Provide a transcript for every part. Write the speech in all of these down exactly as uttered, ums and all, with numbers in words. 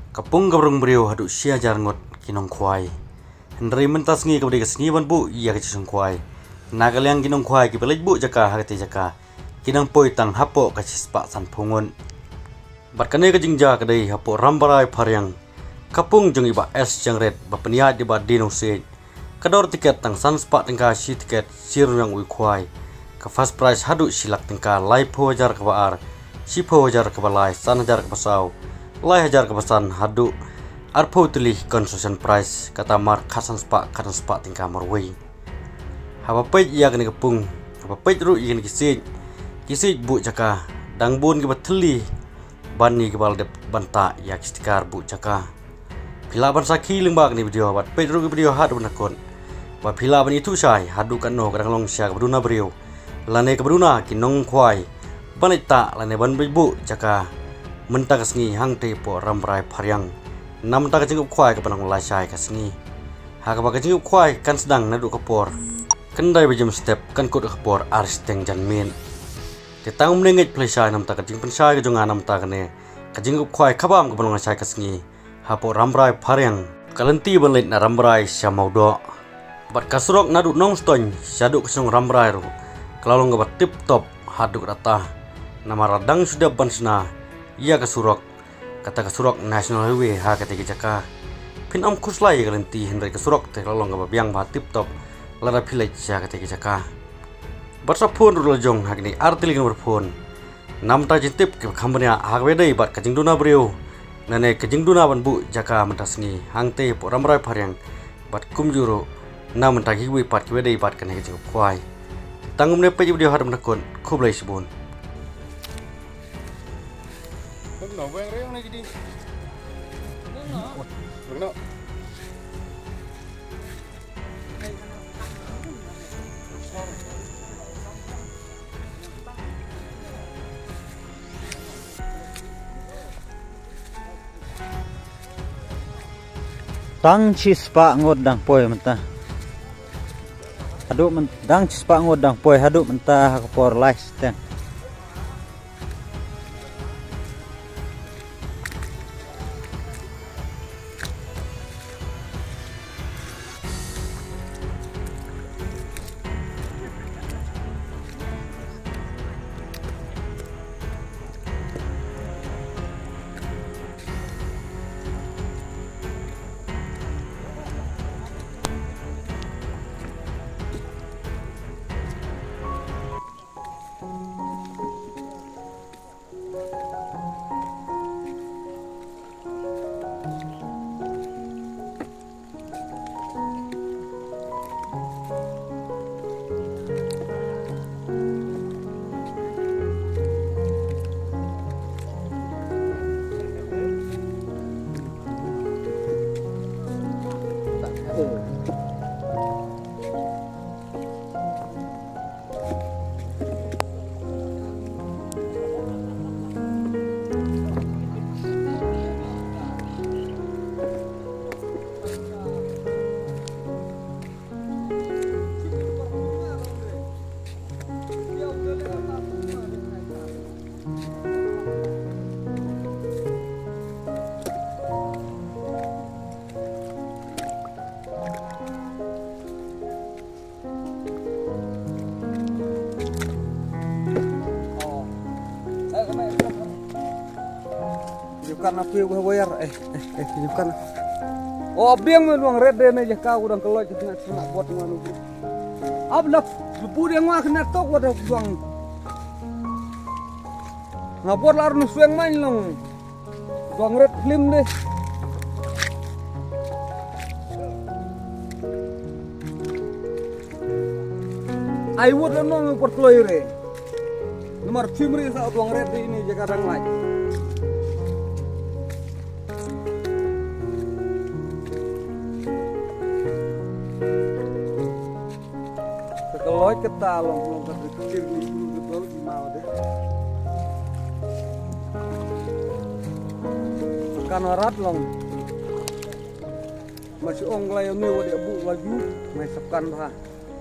Kapung gabrung beriu hadu sia jarngot kinong kwai. Hendri mentas ngi kabdi kesngi ban bu iya ke cisung kwai. Nagaliang kinong kwai ki belaj bu jaka hagati jaka. Kinang poi tang hapo ka cispa san pungun. Barkane ka jingja kadai hapo rambarai pharyang. Kapung jeng iba es jang red bapenia di ba dino se. Kador tiket tang san spa tingka si tiket siru yang ui kwai. Ka fast price hadu silak tingka lai po hajar ka baar. Si po hajar ka balai san hajar ka basau. Lai hajar kepesan hadu arpo tuli concession price kata mar kasan spa kasan spa tingkah marway. Haba pej iya kene kepung, haba pej ru iya kene kisik, kisik bu caka, dang bun ke bateli, bani ke bal dep banta iya kistikar bu caka. Pila ban saki lembak ni video, bat pej ru ke video hadu nakon. Ba pila ban itu say hadu kan no kadang long sya keduna beriu, lane keduna kinong kwai, banita lane ban bu caka. Mentah kesngi hang tepo ramrai pharyang nam ta kajing kwai ka panang lai sai kasngi ha ka ba kajing kwai kan sedang nadu kapor kendai bejum step kan kut kapor arsteng janmin te tang mnengej play sai nam ta kajing pensai ka jonga nam ta kane kajing kwai kabam ka panang lai sai kasngi ha po ramrai pharyang kalenti banlet na ramrai syamaudo bat kasurok nadu nong stoin syadu kesung ramrai ru kalalong ka tip top haduk rata nama radang sudah bansna. Ia kesurok kata kesurok national highway ha kata jaka pin am kuslai galenti hendrai kesurok te lalong ga biang ba tip top lara village ha kata jaka barsa phone ru lajong ha kini artiling berphone nam ta jintip ke khambanya ha wedai bat kajing duna breu nane kajing duna ban bu jaka mentasni hangte poramrai pharyang bat kumjuro nam ta giwi pat ke wedai bat kane kajing kwai tangumne pe video hadam nakon khublai sibun. No, bang reong na gidi. No. No. Tang cispa ngod dang poi mentah. Haduk men dang cispa ngod dang poi haduk mentah kapor lais teng. Karena aku yang bayar eh eh eh tunjukkan oh biang memang red deh meja kau udah keluar kita cuma buat mana tu abnak lupu dia ngah kena tok wadah buang ngapor lar nusu yang main long buang red film deh I would not know por keluar nomor cimri saat buang red ini jaga orang lain. Kalau kita long long kecil ni betul di mau deh. Kan warat long. Masih onglay ni wadah bu laju, mai sekan ha.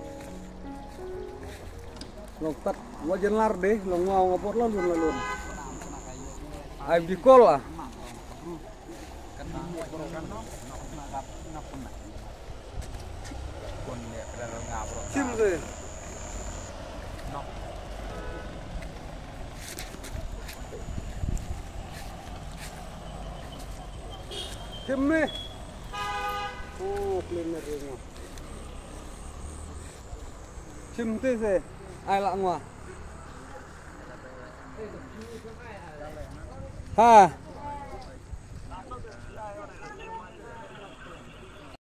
Long tat wajan lar deh, long mau ngapor lalun lalun. Aib di kol lah. Sim deh. Sim nih. Oh, cleaner ini. Sim teh sih. Ai lạ ngoa. Ha.